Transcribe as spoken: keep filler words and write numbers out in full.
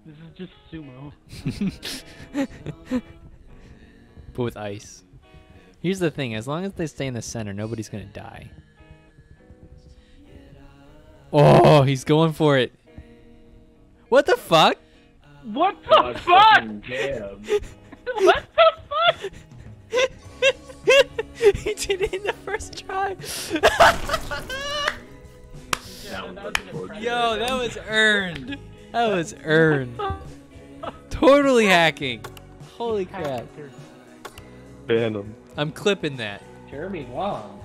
This is just sumo. But with ice. Here's the thing, as long as they stay in the center, nobody's gonna die. Oh, he's going for it. What the fuck? What the God, fuck? fucking damn. What the fuck? He did it in the first try. That was unfortunate. Yo, that was earned. That was earned. Totally hacking. Holy crap. Ban him. I'm clipping that. Jeremy Wong.